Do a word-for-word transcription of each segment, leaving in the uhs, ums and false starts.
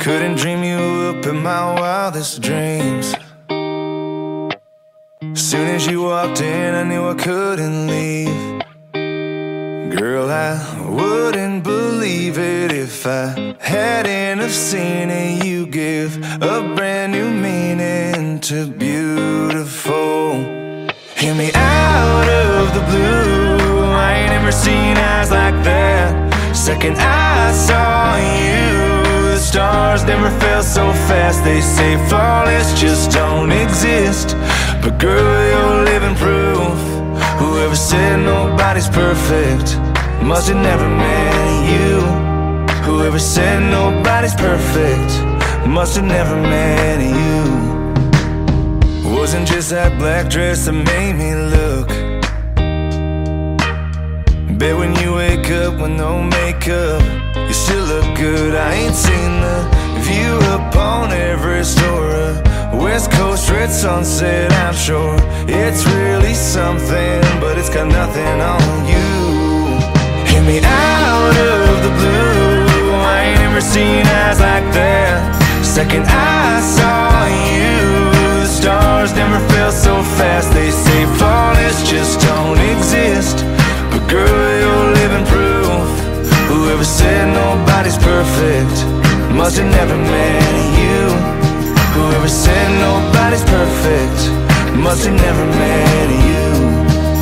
Couldn't dream you up in my wildest dreams. Soon as you walked in, I knew I couldn't leave. Girl, I wouldn't believe it if I hadn't have seen it. You give a brand new meaning to beautiful. Hear me out of the blue, I ain't ever seen eyes like that. Second I saw you, the stars never fell so fast. They say flawless just don't exist, but girl, you're living proof. Whoever said nobody's perfect must have never met you. Whoever said nobody's perfect must have never met you. Wasn't just that black dress that made me look. Bet when you wake up with no makeup, you still look good. I ain't seen the view up on Everest or a West Coast red sunset. I'm sure it's really something, but it's got nothing on you. Hear me out of the blue, I ain't ever seen eyes like that. Second I saw you, the stars never fell so fast. They say flawless just don't exist, but girl, you're living proof. Whoever said nobody's perfect must have never met you. Whoever said nobody's perfect must have never met you.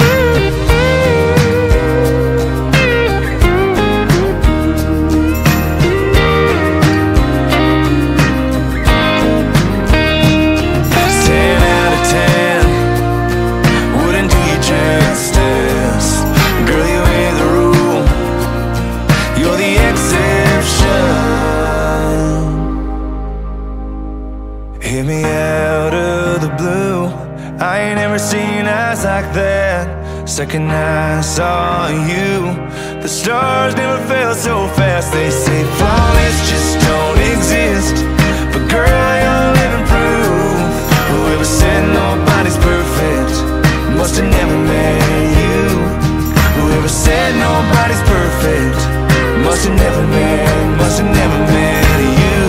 Hear me out of the blue, I ain't ever seen eyes like that. Second I saw you, the stars never fell so fast. They say flawless just don't exist, but girl, you're living proof. Whoever said nobody's perfect must have never met you. Whoever said nobody's perfect must have never met, must have never met you.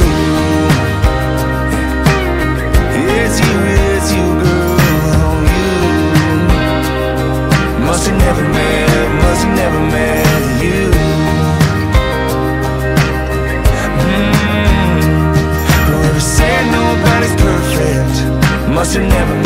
It's you, it's you, girl, you. Must have never met, must have never met you. mm. Whoever said nobody's perfect must have never met